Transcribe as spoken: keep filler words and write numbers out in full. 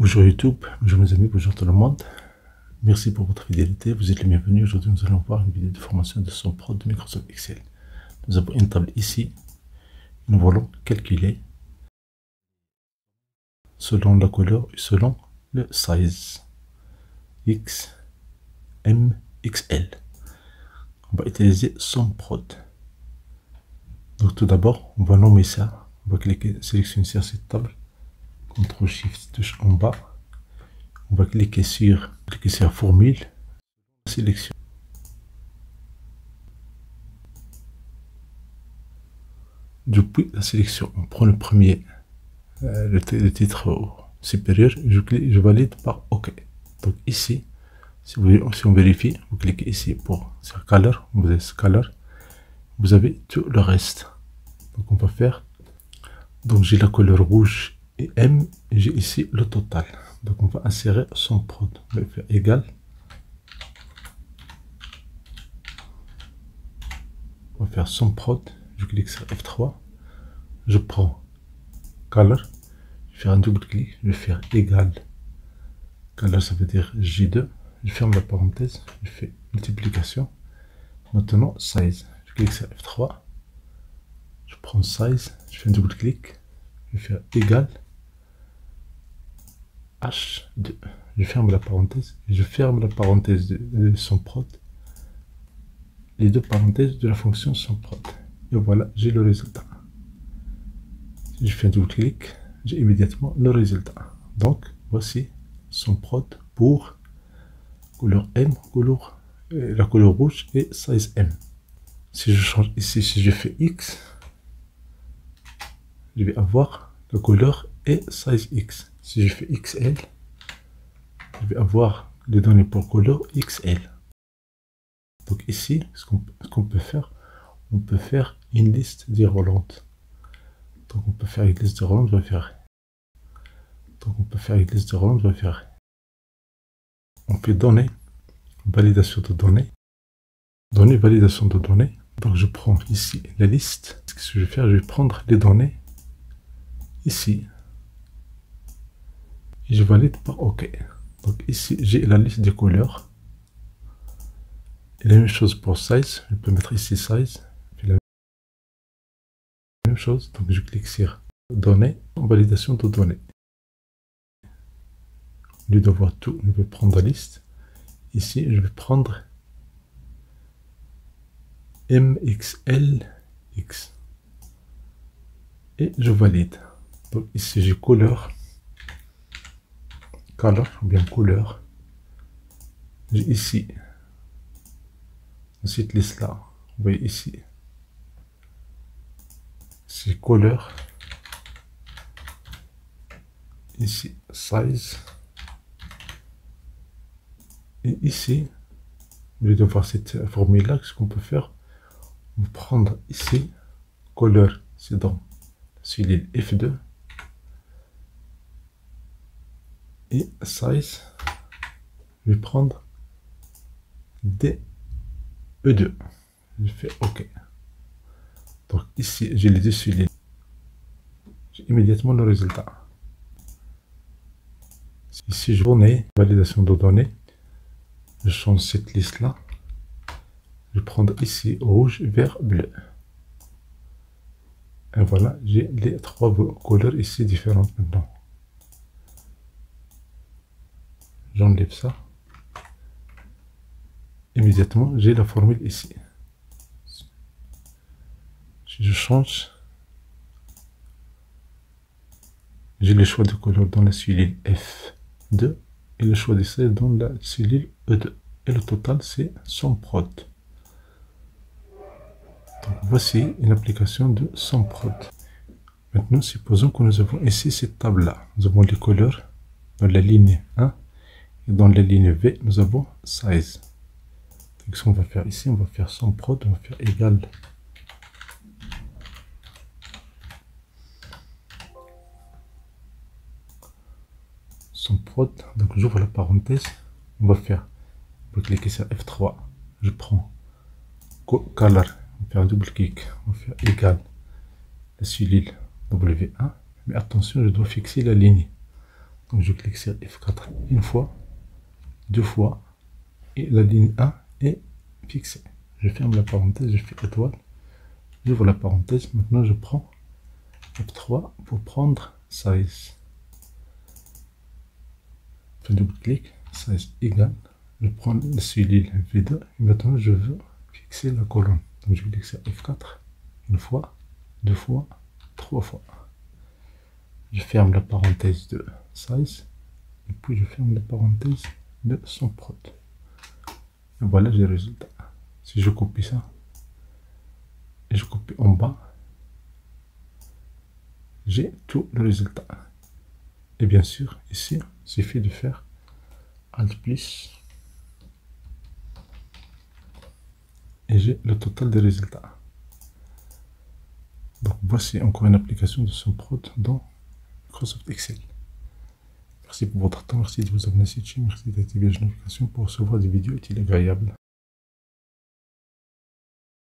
Bonjour YouTube, bonjour mes amis, bonjour tout le monde. Merci pour votre fidélité, vous êtes les bienvenus. Aujourd'hui nous allons voir une vidéo de formation de son pro de Microsoft Excel. Nous avons une table ici. Nous allons calculer selon la couleur et selon le size X, M, X L. On va utiliser son prod. Donc tout d'abord, on va nommer ça. On va cliquer, sélectionner sur cette table. contrôle shift touche en bas. On va cliquer sur, cliquer sur formule, sélection. Depuis la sélection, on prend le premier, euh, le, le titre supérieur, je, clique, je valide par OK. Donc ici, si, vous, si on vérifie, vous cliquez ici pour sur Color, vous avez ce Color, vous avez tout le reste. Donc on va faire, donc j'ai la couleur rouge et M, et j'ai ici le total. Donc on va insérer son prod. On va faire égal. On va faire son prod. Je clique sur F trois. Je prends Color. Je vais faire un double clic. Je vais faire égal. Color, ça veut dire J deux. Je ferme la parenthèse. Je fais multiplication. Maintenant, size. Je clique sur F trois. Je prends size. Je fais un double clic. Je vais faire égal. H deux. Je ferme la parenthèse. Et je ferme la parenthèse de, de son prod. Les deux parenthèses de la fonction son prod. Et voilà, j'ai le résultat. Si je fais un double clic, j'ai immédiatement le résultat. Donc, voici son prod pour couleur M, couleur, euh, la couleur rouge et size M. Si je change ici, si je fais X, je vais avoir la couleur et size X. Si je fais X L, je vais avoir les données pour couleur X L. Donc ici, ce qu'on qu'on peut faire, on peut faire une liste déroulante. Donc on peut faire une liste déroulante, je vais faire. Donc on peut faire une liste déroulante, je vais faire. On fait données, validation de données, données, validation de données. Donc je prends ici la liste. Ce que je vais faire, je vais prendre les données ici. Et je valide par OK. Donc ici, j'ai la liste des couleurs. Et la même chose pour size. Je peux mettre ici size. Puis la même chose. Donc je clique sur données, validation de données. Au lieu d'avoir tout, je vais prendre la liste. Ici, je vais prendre M X L X. Et je valide. Donc ici, j'ai couleur. Color, ou bien couleur. J'ai ici, dans cette liste là, vous voyez ici, c'est couleur, ici size, et ici, au lieu de voir cette formule là, ce qu'on peut faire, on va prendre ici, couleur, c'est dans celui F deux, et size, je vais prendre D E deux. Je fais OK. Donc ici, j'ai les deux celui-là. J'ai immédiatement le résultat. Ici, je donne validation de données. Je change cette liste-là. Je vais prendre ici rouge, vert, bleu. Et voilà, j'ai les trois couleurs ici différentes maintenant. J'enlève ça. Immédiatement, j'ai la formule ici. Si je change, j'ai le choix de couleur dans la cellule F deux et le choix de size dans la cellule E deux. Et le total, c'est son prod. Donc, voici une application de son prod. Maintenant, supposons que nous avons ici cette table-là. Nous avons les couleurs dans la ligne un. Et dans la ligne V, nous avons size. Donc, ce qu'on va faire ici, on va faire son prod, on va faire égal. Son prod, donc j'ouvre la parenthèse, on va faire, on va cliquer sur F trois, je prends Color, on va faire un double clic, on va faire égal la cellule W un, mais attention, je dois fixer la ligne. Donc je clique sur F quatre une fois, deux fois, et la ligne un est fixée. Je ferme la parenthèse, je fais étoile, j'ouvre la parenthèse, maintenant je prends F trois pour prendre size. Je fais double clic, size égal, je prends le cellule V deux, et maintenant je veux fixer la colonne. Donc je clique sur F quatre, une fois, deux fois, trois fois. Je ferme la parenthèse de size, et puis je ferme la parenthèse de son prod. Et voilà les résultats. Si je copie ça, et je copie en bas, j'ai tout le résultat. Et bien sûr, ici, il suffit de faire Alt plus, et j'ai le total des résultats. Donc voici encore une application de son prod dans Microsoft Excel. Merci pour votre temps, merci de vous abonner à cette chaîne, merci d'activer les notifications pour recevoir des vidéos utiles et agréables.